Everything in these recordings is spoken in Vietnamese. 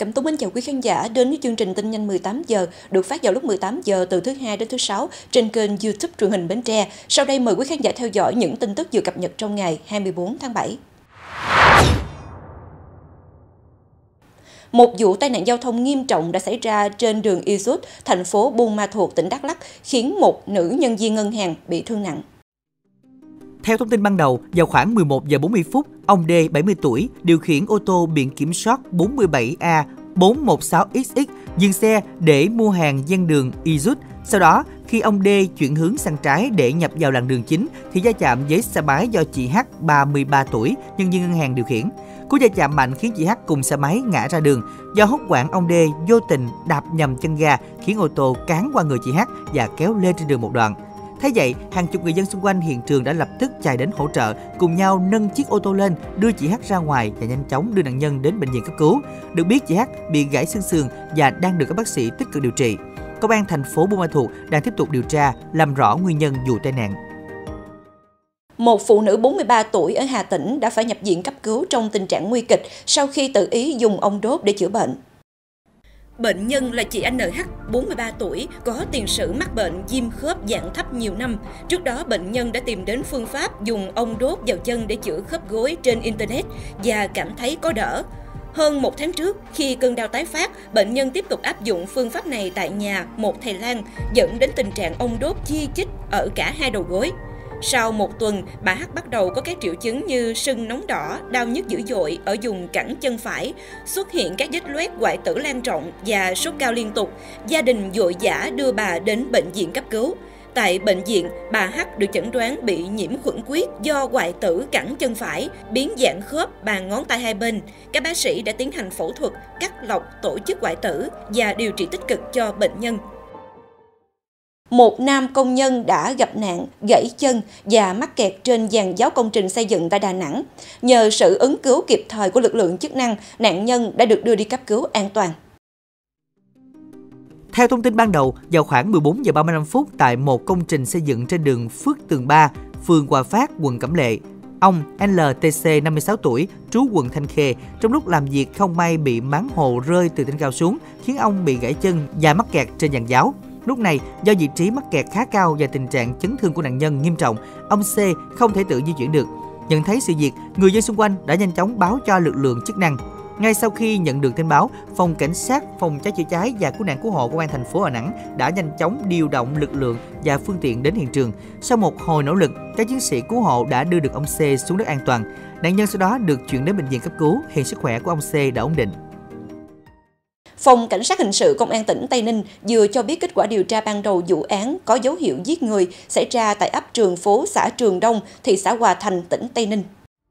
Cẩm Tú mến chào quý khán giả đến với chương trình tin nhanh 18 giờ được phát vào lúc 18 giờ từ thứ Hai đến thứ Sáu trên kênh YouTube truyền hình Bến Tre. Sau đây mời quý khán giả theo dõi những tin tức vừa cập nhật trong ngày 24 tháng 7. Một vụ tai nạn giao thông nghiêm trọng đã xảy ra trên đường Isut, thành phố Buôn Ma Thuột, tỉnh Đắk Lắk, khiến một nữ nhân viên ngân hàng bị thương nặng. Theo thông tin ban đầu, vào khoảng 11 giờ 40 phút, ông D, 70 tuổi, điều khiển ô tô biển kiểm soát 47A416XX dừng xe để mua hàng ven đường Isut. Sau đó, khi ông D chuyển hướng sang trái để nhập vào làn đường chính, thì va chạm với xe máy do chị H, 33 tuổi, nhân viên ngân hàng điều khiển. Cú va chạm mạnh khiến chị H cùng xe máy ngã ra đường. Do hốt hoảng, ông D vô tình đạp nhầm chân ga khiến ô tô cán qua người chị H và kéo lê trên đường một đoạn. Thế vậy, hàng chục người dân xung quanh hiện trường đã lập tức chạy đến hỗ trợ, cùng nhau nâng chiếc ô tô lên, đưa chị H ra ngoài và nhanh chóng đưa nạn nhân đến bệnh viện cấp cứu. Được biết, chị H bị gãy xương sườn và đang được các bác sĩ tích cực điều trị. Công an thành phố Buôn Ma Thuột đang tiếp tục điều tra, làm rõ nguyên nhân vụ tai nạn. Một phụ nữ 43 tuổi ở Hà Tĩnh đã phải nhập viện cấp cứu trong tình trạng nguy kịch sau khi tự ý dùng ong đốt để chữa bệnh. Bệnh nhân là chị NH, 43 tuổi, có tiền sử mắc bệnh viêm khớp dạng thấp nhiều năm. Trước đó, bệnh nhân đã tìm đến phương pháp dùng ong đốt vào chân để chữa khớp gối trên Internet và cảm thấy có đỡ. Hơn một tháng trước, khi cơn đau tái phát, bệnh nhân tiếp tục áp dụng phương pháp này tại nhà một thầy lang, dẫn đến tình trạng ong đốt chi chít ở cả hai đầu gối. Sau một tuần, bà H bắt đầu có các triệu chứng như sưng nóng đỏ, đau nhức dữ dội ở vùng cẳng chân phải, xuất hiện các vết loét hoại tử lan rộng và sốt cao liên tục. Gia đình vội vã đưa bà đến bệnh viện cấp cứu. Tại bệnh viện, bà H được chẩn đoán bị nhiễm khuẩn huyết do hoại tử cẳng chân phải, biến dạng khớp bàn ngón tay hai bên. Các bác sĩ đã tiến hành phẫu thuật, cắt lọc, tổ chức hoại tử và điều trị tích cực cho bệnh nhân. Một nam công nhân đã gặp nạn, gãy chân và mắc kẹt trên giàn giáo công trình xây dựng tại Đà Nẵng. Nhờ sự ứng cứu kịp thời của lực lượng chức năng, nạn nhân đã được đưa đi cấp cứu an toàn. Theo thông tin ban đầu, vào khoảng 14 giờ 35 phút tại một công trình xây dựng trên đường Phước Tường 3, phường Hòa Phát, quận Cẩm Lệ, ông LTC, 56 tuổi, trú quận Thanh Khê, trong lúc làm việc không may bị máng hồ rơi từ trên cao xuống, khiến ông bị gãy chân và mắc kẹt trên giàn giáo. Lúc này, do vị trí mắc kẹt khá cao và tình trạng chấn thương của nạn nhân nghiêm trọng, ông C không thể tự di chuyển được. Nhận thấy sự việc, người dân xung quanh đã nhanh chóng báo cho lực lượng chức năng. Ngay sau khi nhận được tin báo, Phòng Cảnh sát, Phòng cháy chữa cháy và Cứu nạn Cứu hộ Công an thành phố Đà Nẵng đã nhanh chóng điều động lực lượng và phương tiện đến hiện trường. Sau một hồi nỗ lực, các chiến sĩ cứu hộ đã đưa được ông C xuống đất an toàn. Nạn nhân sau đó được chuyển đến bệnh viện cấp cứu. Hiện sức khỏe của ông C đã ổn định. Phòng Cảnh sát Hình sự Công an tỉnh Tây Ninh vừa cho biết kết quả điều tra ban đầu vụ án có dấu hiệu giết người xảy ra tại ấp Trường Phố, xã Trường Đông, thị xã Hòa Thành, tỉnh Tây Ninh.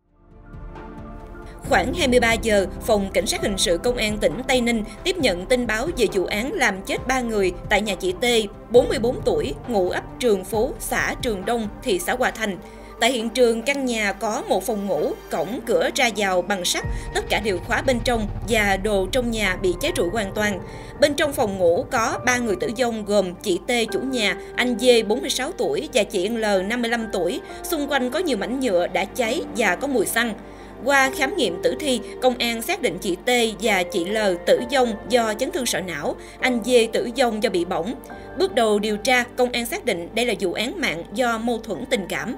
Khoảng 23 giờ, Phòng Cảnh sát Hình sự Công an tỉnh Tây Ninh tiếp nhận tin báo về vụ án làm chết 3 người tại nhà chị T, 44 tuổi, ngụ ấp Trường Phố, xã Trường Đông, thị xã Hòa Thành. Tại hiện trường, căn nhà có một phòng ngủ, cổng cửa ra vào bằng sắt, tất cả đều khóa bên trong và đồ trong nhà bị cháy rụi hoàn toàn. Bên trong phòng ngủ có 3 người tử vong gồm chị T chủ nhà, anh D 46 tuổi và chị L 55 tuổi. Xung quanh có nhiều mảnh nhựa đã cháy và có mùi xăng. Qua khám nghiệm tử thi, công an xác định chị T và chị L tử vong do chấn thương sọ não, anh D tử vong do bị bỏng. Bước đầu điều tra, công an xác định đây là vụ án mạng do mâu thuẫn tình cảm.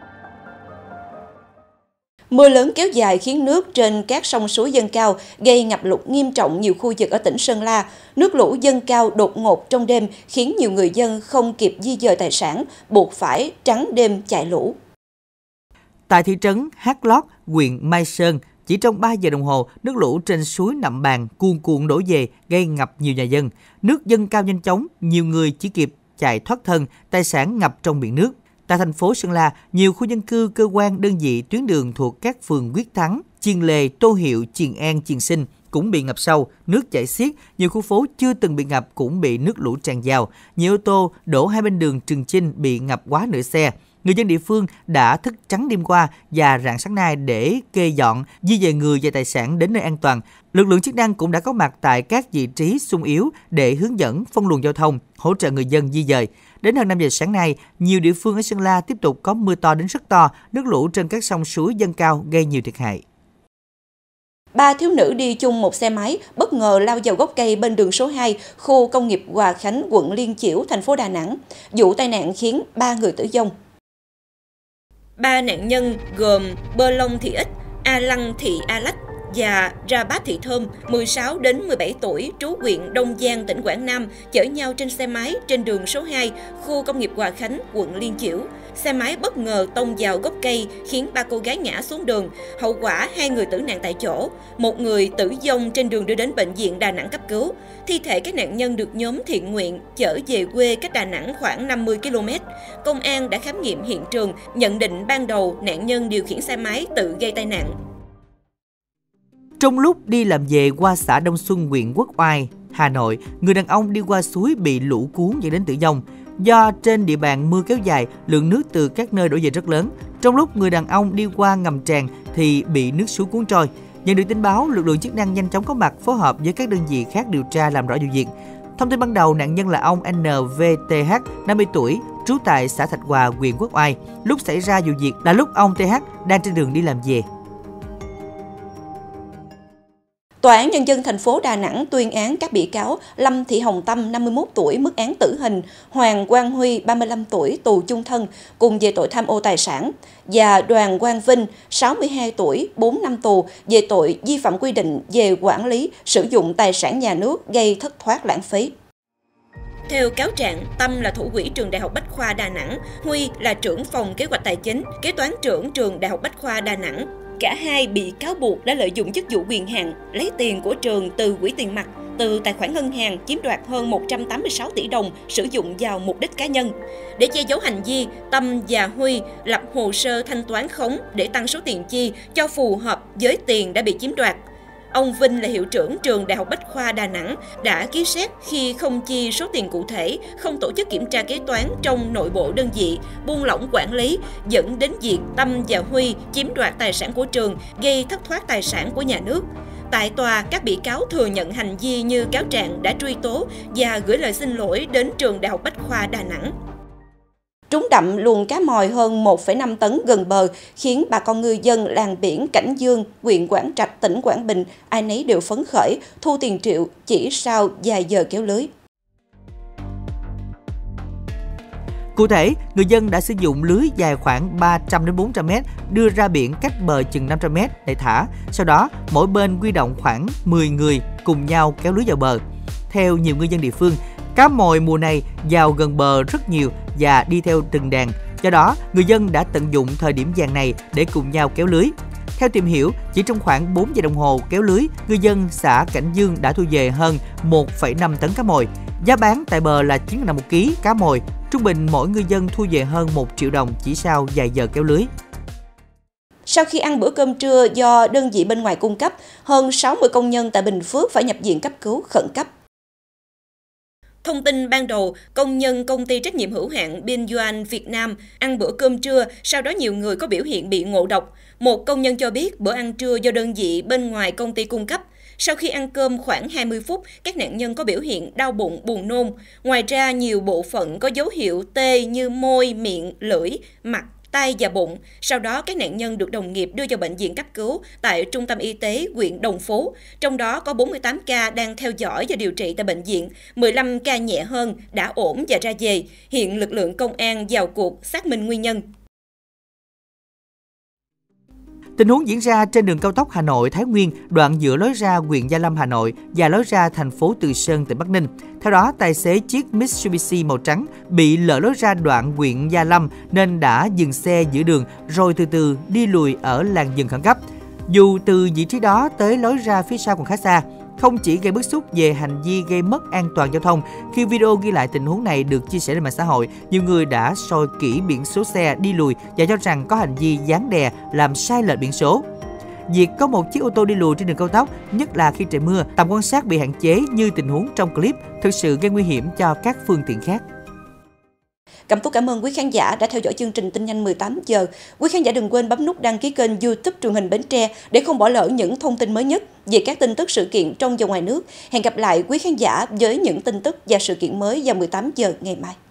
Mưa lớn kéo dài khiến nước trên các sông suối dâng cao, gây ngập lụt nghiêm trọng nhiều khu vực ở tỉnh Sơn La. Nước lũ dâng cao đột ngột trong đêm khiến nhiều người dân không kịp di dời tài sản, buộc phải trắng đêm chạy lũ. Tại thị trấn Hát Lót, huyện Mai Sơn, chỉ trong 3 giờ đồng hồ, nước lũ trên suối Nậm Bàn cuồn cuộn đổ về, gây ngập nhiều nhà dân. Nước dâng cao nhanh chóng, nhiều người chỉ kịp chạy thoát thân, tài sản ngập trong biển nước. Tại thành phố Sơn La, nhiều khu dân cư, cơ quan, đơn vị, tuyến đường thuộc các phường Quyết Thắng, Chiền Lề, Tô Hiệu, Chiền An, Chiền Sinh cũng bị ngập sâu, nước chảy xiết. Nhiều khu phố chưa từng bị ngập cũng bị nước lũ tràn vào. Nhiều ô tô đổ hai bên đường Trường Chinh bị ngập quá nửa xe. Người dân địa phương đã thức trắng đêm qua và rạng sáng nay để kê dọn, di dời người và tài sản đến nơi an toàn. Lực lượng chức năng cũng đã có mặt tại các vị trí xung yếu để hướng dẫn, phân luồng giao thông, hỗ trợ người dân di dời. Đến hơn 5 giờ sáng nay, nhiều địa phương ở Sơn La tiếp tục có mưa to đến rất to, nước lũ trên các sông suối dâng cao gây nhiều thiệt hại. Ba thiếu nữ đi chung một xe máy bất ngờ lao vào gốc cây bên đường số 2, khu công nghiệp Hòa Khánh, quận Liên Chiểu, thành phố Đà Nẵng. Vụ tai nạn khiến 3 người tử vong. 3 nạn nhân gồm Bơ Long Thị Ích, A Lăng Thị A Lách và Ra Bát Thị Thơm, 16 đến 17 tuổi, trú huyện Đông Giang, tỉnh Quảng Nam, chở nhau trên xe máy trên đường số 2, khu công nghiệp Hòa Khánh, quận Liên Chiểu. Xe máy bất ngờ tông vào gốc cây khiến 3 cô gái ngã xuống đường. Hậu quả 2 người tử nạn tại chỗ, 1 người tử vong trên đường đưa đến bệnh viện Đà Nẵng cấp cứu. Thi thể các nạn nhân được nhóm thiện nguyện chở về quê cách Đà Nẵng khoảng 50 km. Công an đã khám nghiệm hiện trường, nhận định ban đầu nạn nhân điều khiển xe máy tự gây tai nạn. Trong lúc đi làm về qua xã Đông Xuân, huyện Quốc Oai, Hà Nội, người đàn ông đi qua suối bị lũ cuốn dẫn đến tử vong. Do trên địa bàn mưa kéo dài, lượng nước từ các nơi đổ về rất lớn. Trong lúc người đàn ông đi qua ngầm tràn thì bị nước suối cuốn trôi. Nhận được tin báo, lực lượng chức năng nhanh chóng có mặt phối hợp với các đơn vị khác điều tra làm rõ vụ việc. Thông tin ban đầu, nạn nhân là ông NVTH, 50 tuổi, trú tại xã Thạch Hòa, huyện Quốc Oai. Lúc xảy ra vụ việc là lúc ông TH đang trên đường đi làm về. Tòa án Nhân dân thành phố Đà Nẵng tuyên án các bị cáo Lâm Thị Hồng Tâm, 51 tuổi, mức án tử hình, Hoàng Quang Huy, 35 tuổi, tù chung thân, cùng về tội tham ô tài sản, và Đoàn Quang Vinh, 62 tuổi, 4 năm tù, về tội vi phạm quy định về quản lý, sử dụng tài sản nhà nước gây thất thoát lãng phí. Theo cáo trạng, Tâm là thủ quỹ trường Đại học Bách khoa Đà Nẵng, Huy là trưởng phòng kế hoạch tài chính, kế toán trưởng trường Đại học Bách khoa Đà Nẵng. Cả hai bị cáo buộc đã lợi dụng chức vụ quyền hạn, lấy tiền của trường từ quỹ tiền mặt, từ tài khoản ngân hàng, chiếm đoạt hơn 186 tỷ đồng sử dụng vào mục đích cá nhân. Để che giấu hành vi, Tâm và Huy lập hồ sơ thanh toán khống để tăng số tiền chi cho phù hợp với tiền đã bị chiếm đoạt. Ông Vinh là hiệu trưởng trường Đại học Bách khoa Đà Nẵng đã ký xét khi không chi số tiền cụ thể, không tổ chức kiểm tra kế toán trong nội bộ đơn vị, buông lỏng quản lý, dẫn đến việc Tâm và Huy chiếm đoạt tài sản của trường, gây thất thoát tài sản của nhà nước. Tại tòa, các bị cáo thừa nhận hành vi như cáo trạng đã truy tố và gửi lời xin lỗi đến trường Đại học Bách khoa Đà Nẵng. Trúng đậm luồng cá mòi hơn 1,5 tấn gần bờ khiến bà con ngư dân làng biển Cảnh Dương, huyện Quảng Trạch, tỉnh Quảng Bình ai nấy đều phấn khởi, thu tiền triệu chỉ sau vài giờ kéo lưới. Cụ thể, người dân đã sử dụng lưới dài khoảng 300 đến 400 m đưa ra biển cách bờ chừng 500 m để thả. Sau đó, mỗi bên huy động khoảng 10 người cùng nhau kéo lưới vào bờ. Theo nhiều ngư dân địa phương, cá mòi mùa này vào gần bờ rất nhiều và đi theo từng đàn. Do đó, người dân đã tận dụng thời điểm vàng này để cùng nhau kéo lưới. Theo tìm hiểu, chỉ trong khoảng 4 giờ đồng hồ kéo lưới, ngư dân xã Cảnh Dương đã thu về hơn 1,5 tấn cá mòi. Giá bán tại bờ là 9.000 đồng một ký cá mòi. Trung bình mỗi ngư dân thu về hơn 1 triệu đồng chỉ sau vài giờ kéo lưới. Sau khi ăn bữa cơm trưa do đơn vị bên ngoài cung cấp, hơn 60 công nhân tại Bình Phước phải nhập viện cấp cứu khẩn cấp. Thông tin ban đầu, công nhân công ty trách nhiệm hữu hạn Binjuan Việt Nam ăn bữa cơm trưa, sau đó nhiều người có biểu hiện bị ngộ độc. Một công nhân cho biết bữa ăn trưa do đơn vị bên ngoài công ty cung cấp. Sau khi ăn cơm khoảng 20 phút, các nạn nhân có biểu hiện đau bụng, buồn nôn. Ngoài ra, nhiều bộ phận có dấu hiệu tê như môi, miệng, lưỡi, mặt, tay và bụng. Sau đó, các nạn nhân được đồng nghiệp đưa vào bệnh viện cấp cứu tại Trung tâm Y tế huyện Đồng Phú. Trong đó có 48 ca đang theo dõi và điều trị tại bệnh viện, 15 ca nhẹ hơn đã ổn và ra về. Hiện lực lượng công an vào cuộc xác minh nguyên nhân. Tình huống diễn ra trên đường cao tốc Hà Nội - Thái Nguyên, đoạn giữa lối ra huyện Gia Lâm, Hà Nội và lối ra thành phố Từ Sơn, tỉnh Bắc Ninh. Theo đó, tài xế chiếc Mitsubishi màu trắng bị lỡ lối ra đoạn huyện Gia Lâm nên đã dừng xe giữa đường rồi từ từ đi lùi ở làn dừng khẩn cấp. Dù từ vị trí đó tới lối ra phía sau còn khá xa, không chỉ gây bức xúc về hành vi gây mất an toàn giao thông, khi video ghi lại tình huống này được chia sẻ lên mạng xã hội, nhiều người đã soi kỹ biển số xe đi lùi và cho rằng có hành vi dán đè làm sai lệch biển số. Việc có một chiếc ô tô đi lùi trên đường cao tốc, nhất là khi trời mưa, tầm quan sát bị hạn chế như tình huống trong clip, thực sự gây nguy hiểm cho các phương tiện khác. Cảm ơn quý khán giả đã theo dõi chương trình Tin nhanh 18 giờ. Quý khán giả đừng quên bấm nút đăng ký kênh YouTube Truyền hình Bến Tre để không bỏ lỡ những thông tin mới nhất về các tin tức sự kiện trong và ngoài nước. Hẹn gặp lại quý khán giả với những tin tức và sự kiện mới vào 18 giờ ngày mai.